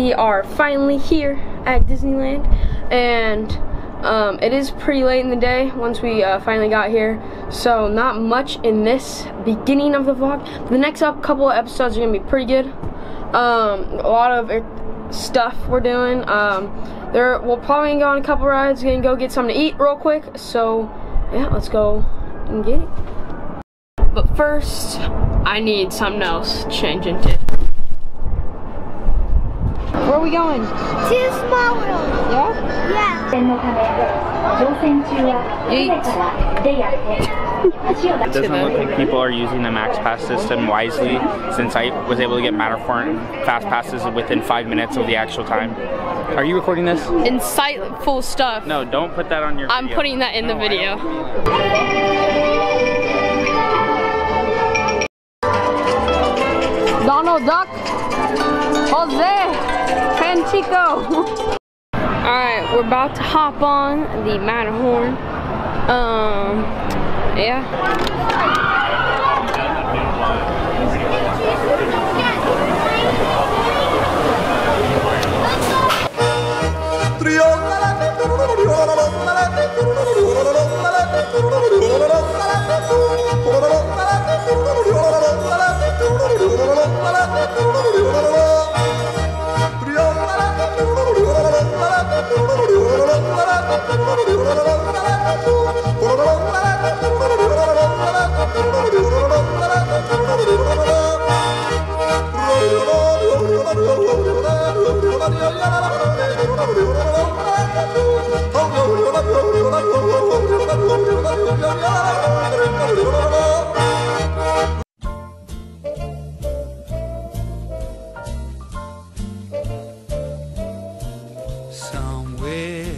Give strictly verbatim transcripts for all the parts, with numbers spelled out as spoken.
we are finally here at Disneyland, and um, it is pretty late in the day once we uh, finally got here, so not much in this beginning of the vlog. The next up couple of episodes are gonna be pretty good. Um, a lot of stuff we're doing. Um, there, we'll probably go on a couple rides, gonna go get something to eat real quick. So yeah, let's go and get it. But first, I need something else to change into. Where are we going? To Small World. Yeah? Yeah. It doesn't look like people are using the Max Pass system wisely, since I was able to get Matterhorn Fast Passes within five minutes of the actual time. Are you recording this? Insightful stuff. No, don't put that on your video. I'm putting that in the no, video. Donald Duck, Jose, Panchico. Alright, we're about to hop on the Matterhorn. Um, yeah. Somewhere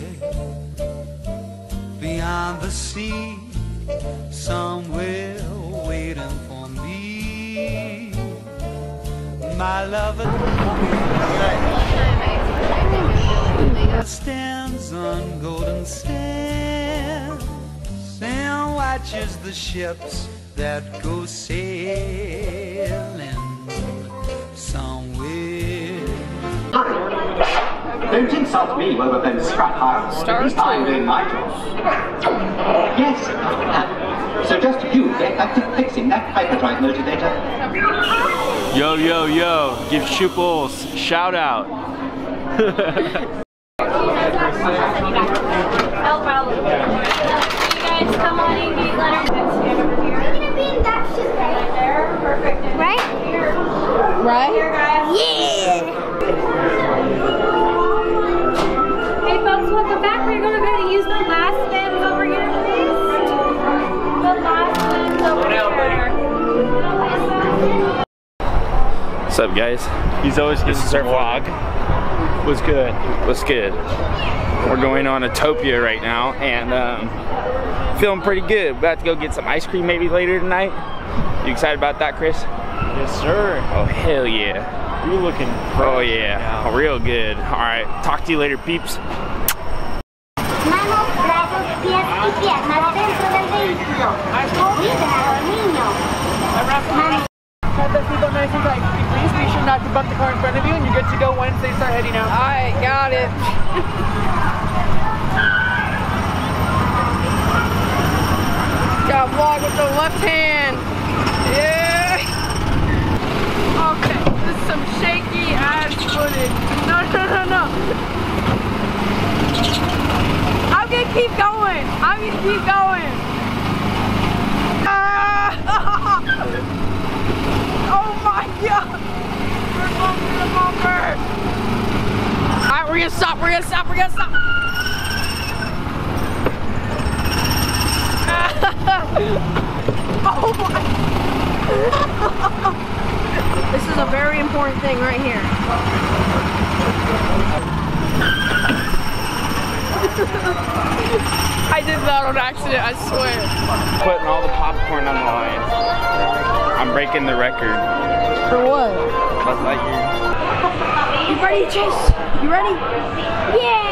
beyond the sea, somewhere waiting for me, my lover stands on golden sands and watches the ships that go sailing somewhere. Don't insult me over those scrap piles. At least I'm doing my job. Yes. Uh, so just you get back to fixing that hyperdrive motivator. Yo, yo, yo, give Shooples a shout out. You guys come on in, get letters. I'm gonna be in that shit right there. Perfect. Right? Here. Right? Here, guys. Yeah! Hey folks, welcome back. We're gonna go to use the last bins over here, please. The last bins over here. What's up, guys? He's always This is our vlog. What's good? What's good? We're going on Autopia right now, and um, feeling pretty good. We're about to go get some ice cream maybe later tonight. You excited about that, Chris? Yes, sir. Oh, hell yeah. You're looking Oh, yeah. Now. Real good. All right. Talk to you later, peeps. Manos, brazos, pies y piernas dentro del vehículo. Cuida al niño. Have that seatbelt nice and tight. Please be sure not to bump the car in front of you, and you're good to go once they start heading out. Alright, got it. Gotta vlog with the left hand. Yeah. Okay, this is some shaky ass footage. No, no, no, no. I'm gonna keep going. I'm gonna keep going. Ah! Oh my god! We're bumping the bumper! Alright, we're gonna stop, we're gonna stop, we're gonna stop! Oh my! This is a very important thing right here. I did that on accident, I swear. Putting all the popcorn on the line. I'm breaking the record. For what? Buzz Lightyear. You ready, Chase? You ready? Yeah!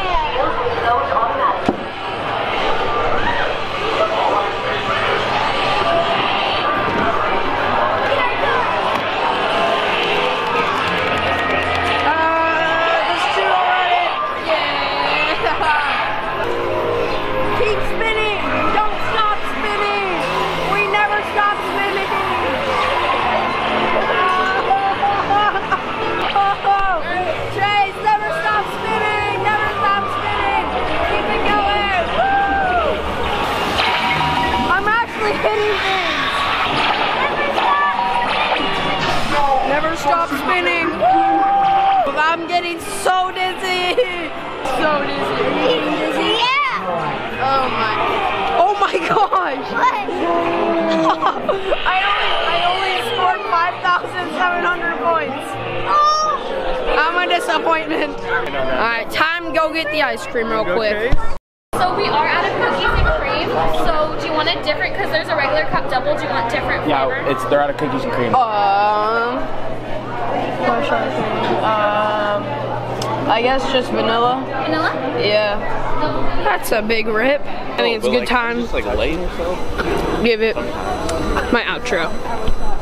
Uh, going. I'm getting so dizzy. So dizzy. Are you getting dizzy? Yeah. Oh my. Oh my gosh. What? I only I only scored five thousand seven hundred points. Oh. I'm a disappointment. Alright, time to go get the ice cream real quick. So we are out of cookies and cream. So do you want a different, because there's a regular cup double, do you want different flavor? Yeah, it's they're out of cookies and cream. Um, what should I say? Um, I guess just vanilla. Vanilla? Yeah. That's a big rip. I think it's a good time. Just like late or so. Give it my outro.